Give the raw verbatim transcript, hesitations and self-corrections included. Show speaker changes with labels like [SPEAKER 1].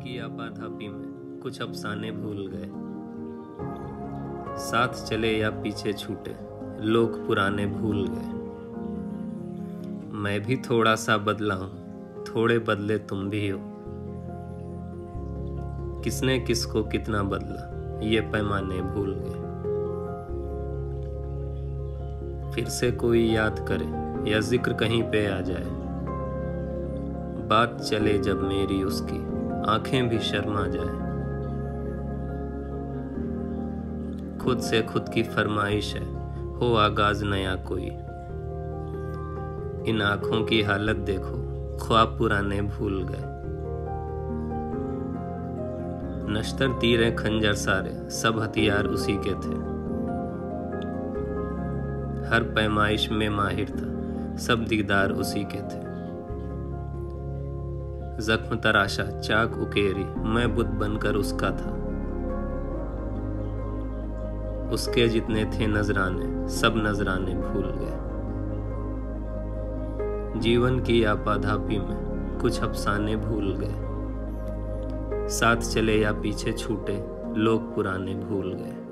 [SPEAKER 1] की आपाधापी में कुछ अफसाने भूल गए। साथ चले या पीछे छूटे लोग पुराने भूल गए। मैं भी थोड़ा सा बदला हूं, थोड़े बदले तुम भी हो। किसने किसको कितना बदला ये पैमाने भूल गए। फिर से कोई याद करे या जिक्र कहीं पे आ जाए, बात चले जब मेरी उसकी आंखें भी शर्मा जाए। खुद से खुद की फरमाइश है हो आगाज नया कोई। इन आंखों की हालत देखो ख्वाब पुराने भूल गए। नश्तर तीरे खंजर सारे सब हथियार उसी के थे। हर पैमाइश में माहिर था सब दीदार उसी के थे। जख्म तराशा चाक उकेरी मैं बुत बनकर उसका था। उसके जितने थे नजराने सब नजराने भूल गए। जीवन की आपाधापी में कुछ अफसाने भूल गए। साथ चले या पीछे छूटे लोग पुराने भूल गए।